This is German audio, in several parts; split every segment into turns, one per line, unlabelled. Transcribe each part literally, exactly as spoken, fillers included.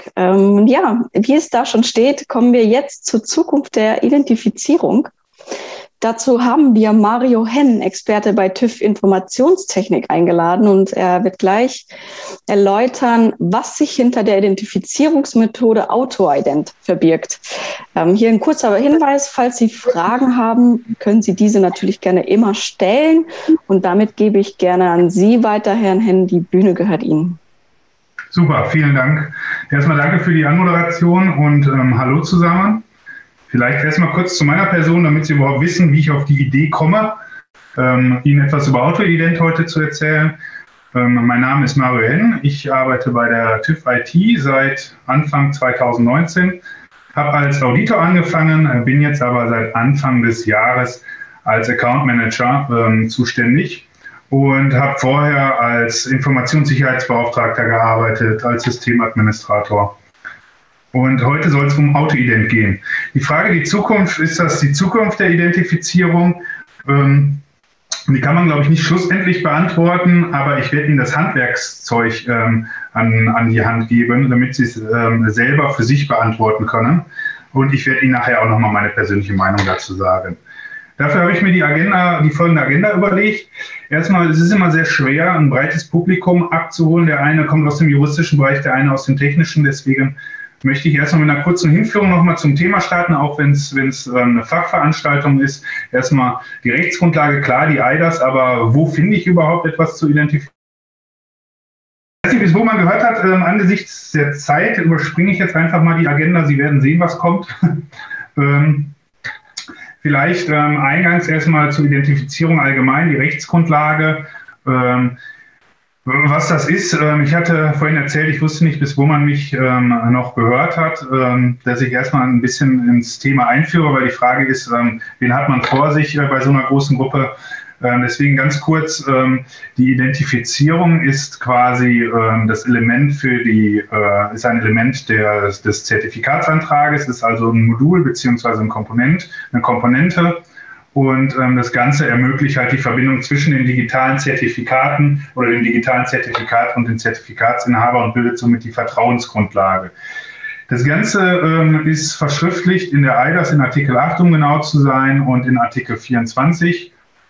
Ähm, ja, wie es da schon steht, kommen wir jetzt zur Zukunft der Identifizierung. Dazu haben wir Mario Henn, Experte bei TÜV Informationstechnik, eingeladen und er wird gleich erläutern, was sich hinter der Identifizierungsmethode AutoIdent verbirgt. Ähm, hier ein kurzer Hinweis, falls Sie Fragen haben, können Sie diese natürlich gerne immer stellen und damit gebe ich gerne an Sie weiter, Herrn Henn, die Bühne gehört Ihnen.
Super, vielen Dank. Erstmal danke für die Anmoderation und ähm, hallo zusammen. Vielleicht erstmal kurz zu meiner Person, damit Sie überhaupt wissen, wie ich auf die Idee komme, ähm, Ihnen etwas über AutoIdent heute zu erzählen. Ähm, mein Name ist Mario Henn, ich arbeite bei der TÜV I T seit Anfang zweitausendneunzehn, habe als Auditor angefangen, bin jetzt aber seit Anfang des Jahres als Account Manager ähm, zuständig und habe vorher als Informationssicherheitsbeauftragter gearbeitet, als Systemadministrator. Und heute soll es um AutoIdent gehen. Die Frage, die Zukunft, ist das die Zukunft der Identifizierung? Ähm, die kann man, glaube ich, nicht schlussendlich beantworten, aber ich werde Ihnen das Handwerkszeug ähm, an, an die Hand geben, damit Sie es ähm, selber für sich beantworten können. Und ich werde Ihnen nachher auch nochmal meine persönliche Meinung dazu sagen. Dafür habe ich mir die Agenda, die folgende Agenda überlegt. Erstmal, es ist immer sehr schwer, ein breites Publikum abzuholen. Der eine kommt aus dem juristischen Bereich, der eine aus dem technischen, deswegen möchte ich erstmal mit einer kurzen Hinführung nochmal zum Thema starten, auch wenn es wenn es eine Fachveranstaltung ist. Erstmal die Rechtsgrundlage, klar, die I D A S, aber wo finde ich überhaupt etwas zu identifizieren? Ich weiß nicht, bis wo man gehört hat, ähm, angesichts der Zeit überspringe ich jetzt einfach mal die Agenda. Sie werden sehen, was kommt. ähm, vielleicht ähm, eingangs erstmal zur Identifizierung allgemein, die Rechtsgrundlage. Ähm, Was das ist, ich hatte vorhin erzählt, ich wusste nicht, bis wo man mich noch gehört hat, dass ich erstmal ein bisschen ins Thema einführe, weil die Frage ist, wen hat man vor sich bei so einer großen Gruppe? Deswegen ganz kurz, die Identifizierung ist quasi das Element für die, ist ein Element der, des Zertifikatsantrages, ist also ein Modul beziehungsweise ein Komponent, eine Komponente. Und ähm, das Ganze ermöglicht halt die Verbindung zwischen den digitalen Zertifikaten oder dem digitalen Zertifikat und dem Zertifikatsinhaber und bildet somit die Vertrauensgrundlage. Das Ganze ähm, ist verschriftlicht in der I D A S in Artikel acht, um genau zu sein, und in Artikel vierundzwanzig.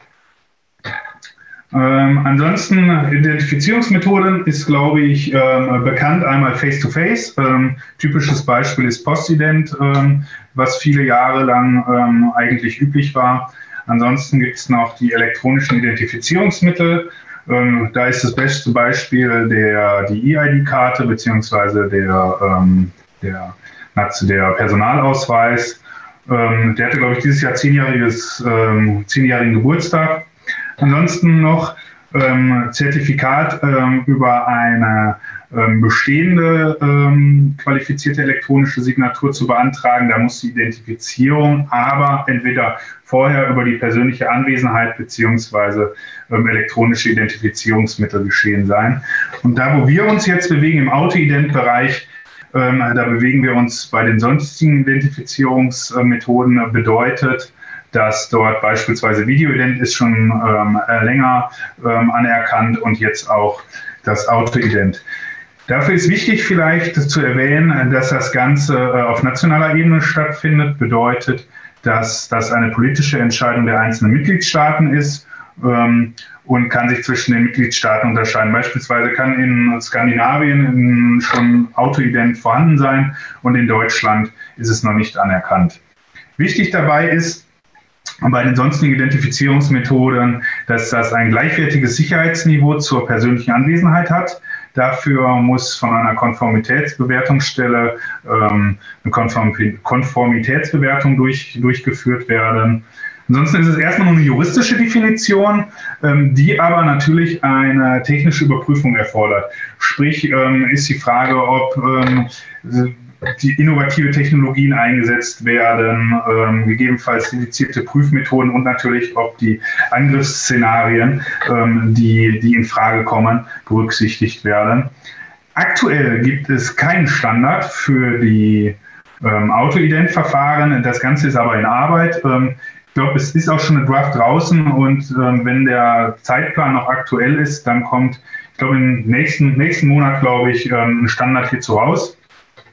Ähm, ansonsten, Identifizierungsmethoden ist, glaube ich, ähm, bekannt, einmal Face-to-Face. Ähm, typisches Beispiel ist Postident, ähm, was viele Jahre lang ähm, eigentlich üblich war. Ansonsten gibt es noch die elektronischen Identifizierungsmittel. Ähm, da ist das beste Beispiel der, die E I D-Karte beziehungsweise der, ähm, der, der Personalausweis. Ähm, der hatte, glaube ich, dieses Jahr zehnjähriges, ähm, zehnjährigen Geburtstag. Ansonsten noch ähm, Zertifikat ähm, über eine ähm, bestehende ähm, qualifizierte elektronische Signatur zu beantragen. Da muss die Identifizierung aber entweder vorher über die persönliche Anwesenheit beziehungsweise ähm, elektronische Identifizierungsmittel geschehen sein. Und da, wo wir uns jetzt bewegen im AutoIdent-Bereich, ähm, da bewegen wir uns bei den sonstigen Identifizierungsmethoden, äh, bedeutet, dass dort beispielsweise Videoident ist schon ähm, länger ähm, anerkannt und jetzt auch das AutoIdent. Dafür ist wichtig vielleicht zu erwähnen, dass das Ganze äh, auf nationaler Ebene stattfindet, bedeutet, dass das eine politische Entscheidung der einzelnen Mitgliedstaaten ist ähm, und kann sich zwischen den Mitgliedstaaten unterscheiden. Beispielsweise kann in Skandinavien schon AutoIdent vorhanden sein und in Deutschland ist es noch nicht anerkannt. Wichtig dabei ist, bei den sonstigen Identifizierungsmethoden, dass das ein gleichwertiges Sicherheitsniveau zur persönlichen Anwesenheit hat. Dafür muss von einer Konformitätsbewertungsstelle ähm, eine Konform Konformitätsbewertung durch, durchgeführt werden. Ansonsten ist es erstmal nur eine juristische Definition, ähm, die aber natürlich eine technische Überprüfung erfordert. Sprich, ähm, ist die Frage, ob ähm, die innovative Technologien eingesetzt werden, ähm, gegebenenfalls dedizierte Prüfmethoden und natürlich, ob die Angriffsszenarien, ähm, die, die in Frage kommen, berücksichtigt werden. Aktuell gibt es keinen Standard für die ähm, AutoIdent-Verfahren. Das Ganze ist aber in Arbeit. Ähm, ich glaube, es ist auch schon eine Draft draußen und ähm, wenn der Zeitplan noch aktuell ist, dann kommt, ich glaube, im nächsten, nächsten Monat, glaube ich, ähm, ein Standard hierzu raus.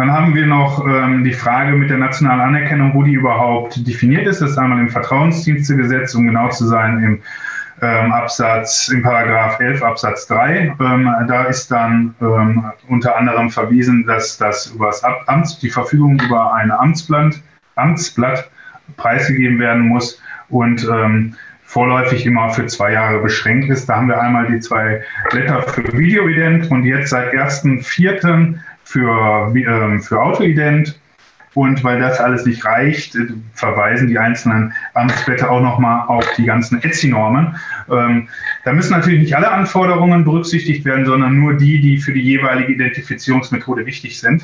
Dann haben wir noch ähm, die Frage mit der nationalen Anerkennung, wo die überhaupt definiert ist. Das ist einmal im Vertrauensdienstegesetz, um genau zu sein, im ähm, Absatz, im Paragraph elf Absatz drei. Ähm, da ist dann ähm, unter anderem verwiesen, dass das über das Amts, die Verfügung über ein Amtsblatt, Amtsblatt preisgegeben werden muss und ähm, vorläufig immer für zwei Jahre beschränkt ist. Da haben wir einmal die zwei Blätter für Videoident und jetzt seit ersten vierten für, ähm, für Autoident. Und weil das alles nicht reicht, verweisen die einzelnen Amtsblätter auch nochmal auf die ganzen E T S I-Normen. Ähm, da müssen natürlich nicht alle Anforderungen berücksichtigt werden, sondern nur die, die für die jeweilige Identifizierungsmethode wichtig sind.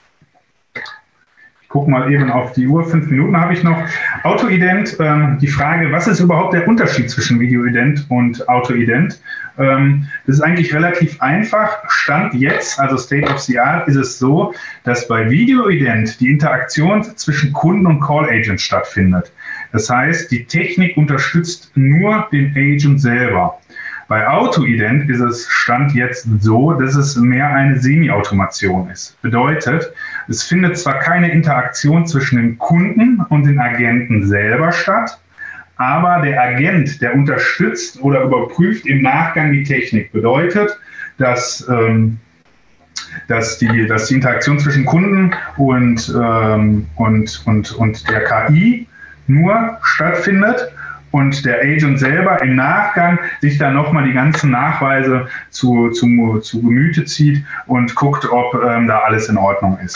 Ich gucke mal eben auf die Uhr, fünf Minuten habe ich noch. Autoident, ähm, die Frage, was ist überhaupt der Unterschied zwischen Videoident und Autoident? Ähm, das ist eigentlich relativ einfach. Stand jetzt, also State of the Art, ist es so, dass bei Videoident die Interaktion zwischen Kunden und Call Agent stattfindet. Das heißt, die Technik unterstützt nur den Agent selber. Bei Autoident ist es Stand jetzt so, dass es mehr eine Semi-Automation ist. Bedeutet, es findet zwar keine Interaktion zwischen dem Kunden und den Agenten selber statt, aber der Agent, der unterstützt oder überprüft im Nachgang die Technik. Bedeutet, dass, ähm, dass, die, dass die Interaktion zwischen Kunden und, ähm, und, und, und der K I nur stattfindet und der Agent selber im Nachgang sich dann nochmal die ganzen Nachweise zu, zu, zu Gemüte zieht und guckt, ob ähm, da alles in Ordnung ist.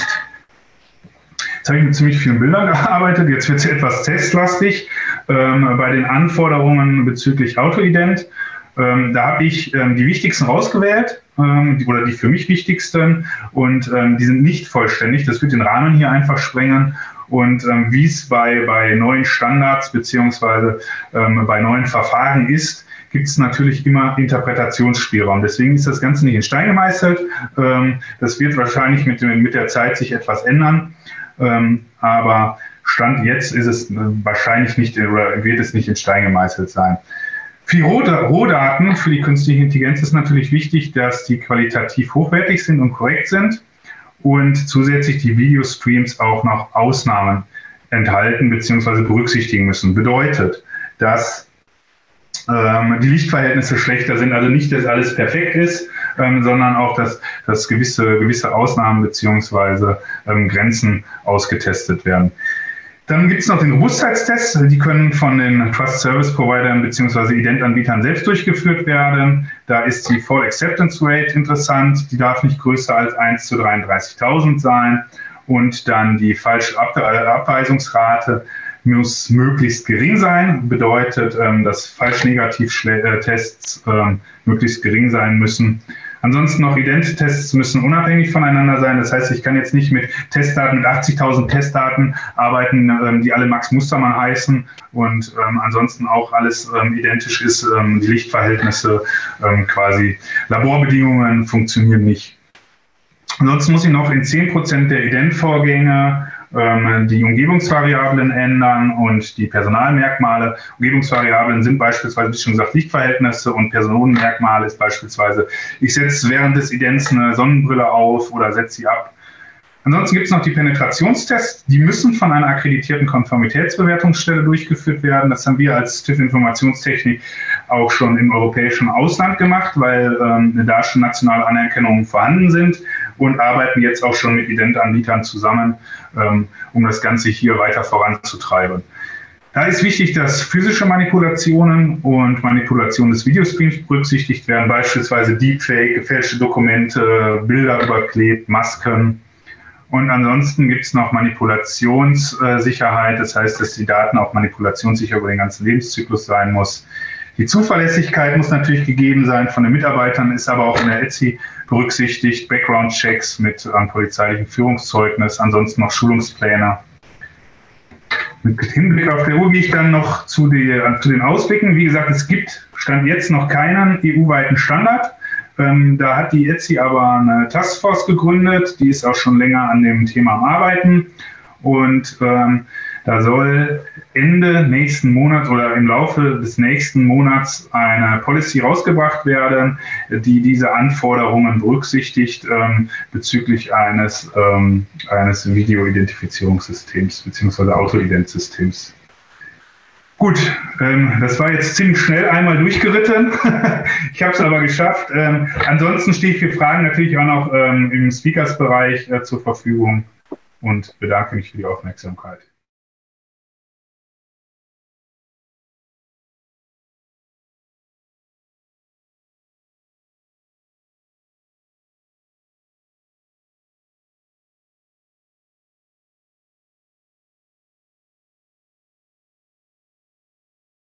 Jetzt habe ich mit ziemlich vielen Bildern gearbeitet, jetzt wird es etwas testlastig ähm, bei den Anforderungen bezüglich Autoident. Ähm, da habe ich ähm, die wichtigsten rausgewählt ähm, die, oder die für mich wichtigsten und ähm, die sind nicht vollständig, das wird den Rahmen hier einfach sprengen. Und ähm, wie es bei, bei neuen Standards beziehungsweise ähm, bei neuen Verfahren ist, gibt es natürlich immer Interpretationsspielraum. Deswegen ist das Ganze nicht in Stein gemeißelt. Ähm, das wird wahrscheinlich mit, dem, mit der Zeit sich etwas ändern. Ähm, aber Stand jetzt ist es äh, wahrscheinlich nicht oder wird es nicht in Stein gemeißelt sein. Für die Rohdaten, für die künstliche Intelligenz ist natürlich wichtig, dass die qualitativ hochwertig sind und korrekt sind. Und zusätzlich die Videostreams auch noch Ausnahmen enthalten bzw. berücksichtigen müssen. Bedeutet, dass ähm, die Lichtverhältnisse schlechter sind, also nicht, dass alles perfekt ist, ähm, sondern auch, dass, dass gewisse, gewisse Ausnahmen bzw. Ähm, Grenzen ausgetestet werden. Dann gibt es noch den Robustheitstest. Die können von den Trust Service Providern bzw. Ident-Anbietern selbst durchgeführt werden. Da ist die Fall Acceptance Rate interessant. Die darf nicht größer als eins zu dreiunddreißigtausend sein. Und dann die falsche Ab- Abweisungsrate muss möglichst gering sein. Bedeutet, dass Falsch-Negativ-Tests möglichst gering sein müssen. Ansonsten noch Ident-Tests müssen unabhängig voneinander sein. Das heißt, ich kann jetzt nicht mit Testdaten, mit achtzigtausend Testdaten arbeiten, ähm, die alle Max Mustermann heißen und ähm, ansonsten auch alles ähm, identisch ist. Ähm, die Lichtverhältnisse, ähm, quasi Laborbedingungen funktionieren nicht. Ansonsten muss ich noch in zehn Prozent der Ident-Vorgänge ähm, die Umgebungsvariablen ändern und die Personalmerkmale. Umgebungsvariablen sind beispielsweise, wie schon gesagt, Lichtverhältnisse und Personenmerkmale ist beispielsweise, ich setze während des Idents eine Sonnenbrille auf oder setze sie ab. Ansonsten gibt es noch die Penetrationstests, die müssen von einer akkreditierten Konformitätsbewertungsstelle durchgeführt werden. Das haben wir als TÜV Informationstechnik auch schon im europäischen Ausland gemacht, weil ähm, da schon nationale Anerkennungen vorhanden sind und arbeiten jetzt auch schon mit Ident-Anbietern zusammen, ähm, um das Ganze hier weiter voranzutreiben. Da ist wichtig, dass physische Manipulationen und Manipulation des Videostreams berücksichtigt werden, beispielsweise Deepfake, gefälschte Dokumente, Bilder überklebt, Masken. Und ansonsten gibt es noch Manipulationssicherheit, das heißt, dass die Daten auch manipulationssicher über den ganzen Lebenszyklus sein muss. Die Zuverlässigkeit muss natürlich gegeben sein von den Mitarbeitern, ist aber auch in der E T S I berücksichtigt, Background-Checks mit einem polizeilichen Führungszeugnis, ansonsten noch Schulungspläne. Mit Hinblick auf der Uhr gehe ich dann noch zu, die, zu den Ausblicken. Wie gesagt, es gibt Stand jetzt noch keinen E U-weiten Standard. Ähm, da hat die E T S I aber eine Taskforce gegründet, die ist auch schon länger an dem Thema am Arbeiten. Und ähm, Da soll Ende nächsten Monats oder im Laufe des nächsten Monats eine Policy rausgebracht werden, die diese Anforderungen berücksichtigt ähm, bezüglich eines, ähm, eines Video-Identifizierungssystems bzw. Auto-Ident-Systems. Gut, ähm, das war jetzt ziemlich schnell einmal durchgeritten. Ich habe es aber geschafft. Ähm, ansonsten stehe ich für Fragen natürlich auch noch ähm, im Speakers-Bereich äh, zur Verfügung und bedanke mich für die Aufmerksamkeit.